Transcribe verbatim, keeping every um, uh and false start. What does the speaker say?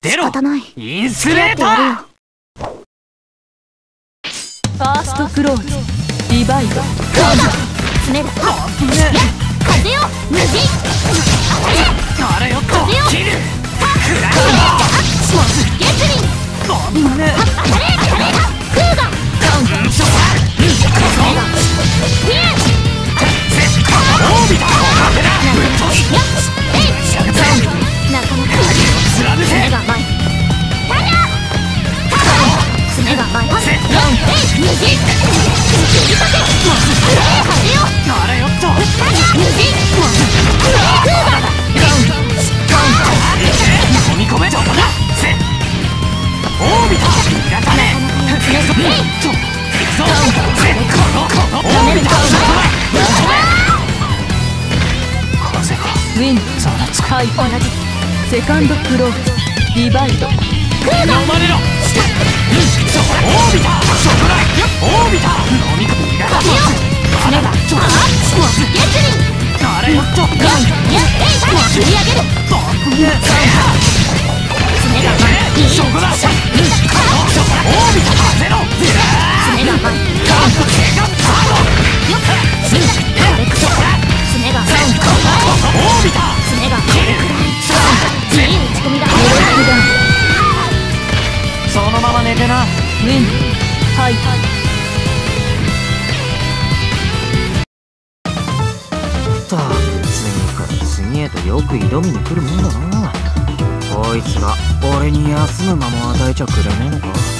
出ろ。 仕方ない。 インスレーター。 ファーストクローズリバイド。爪だ。風よ無事。 あれよっと切る。くらえ。 ゲツリン。 今ね。 カレーカレークーガ。 うんそこだ。 ピエン。 オービター。風だ。ぶっ飛び。 やっえい。なかなか貫け。 爪が前。タリャ。爪が前。えい無事。切りかけ。風よ。 あれよっと。 無事。クーガ。 飲み込め。どこだ。せ。オービター。磨かね。えい。と。そう。せ。このこの。オービター。風が。 ウィンざわつく。 はい同じ。セカンドクローズリバイド。クーガ。 飲まれろ。そこだ。オービター。そこだ。オービター。飲み込み磨かね。あらだ。ちょっと。 ゲツリン。 あれよっと。 やっえい切り上げる。爪が前。 そこだ。そこだ。オービター。ゼロ。 爪が前。 カップケガパード。 よっコレクション。爪が前。 オービター。 爪が前。自由打ち込みだ。 そのまま寝てな。 ウィンはいったく次から次へとよく挑みに来るもんだな。こいつが俺に休む間も与えちゃくれねえのか。